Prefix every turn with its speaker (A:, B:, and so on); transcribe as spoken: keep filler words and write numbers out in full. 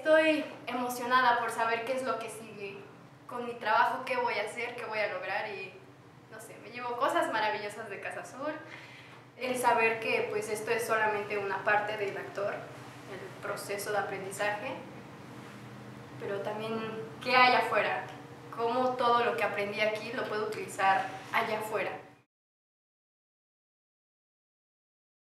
A: estoy emocionada por saber qué es lo que sigue con mi trabajo, qué voy a hacer, qué voy a lograr y no sé, me llevo cosas maravillosas de Casa Azul. El saber que pues esto es solamente una parte del actor, el proceso de aprendizaje, pero también qué hay afuera, cómo todo lo que aprendí aquí lo puedo utilizar allá afuera.